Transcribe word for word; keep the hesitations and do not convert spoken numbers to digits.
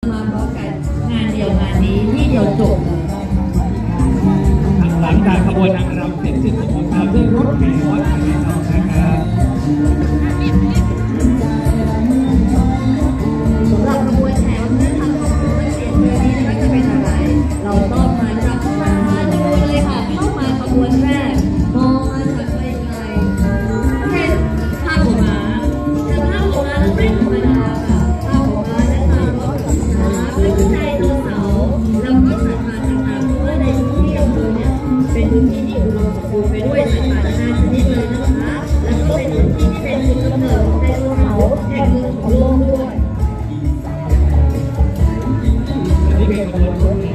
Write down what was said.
มาพร้อมกันงานเดียวงานนี้ที่เดียวจบหลังจากขบวนนางรำเสร็จสิ้นขบวนตามด้วยรถแห่วัดไผ่ทองนะครับสำหรับขบวนแห่วันนี้ทางครอบครัวเสียงเพลงนี้นะคะจะเป็นอะไรเราต้องมาจับตาดูเลยค่ะเข้ามาขบวนแรกมองมาจากไกลๆเห็นภาพหัวม้าแต่ภาพหัวม้าเราไม่ธรรมดาค่ะภาพหัวม้าและตามรถช้าและไดโนเสาร์แล้วก็สัตว์ป่าต่างๆเพราะว่าในพื้นที่อำเภอเนี่ยเป็นพื้นที่ที่อุดมสมบูรณ์ไปด้วยสัตว์ป่านานาชนิดเลยนะคะแล้วก็เป็นพื้นที่ที่เป็นจุดกำเนิดของไดโนเสาร์แห่งหนึ่งของโลกด้วยอันนี้เป็นขบวนรถ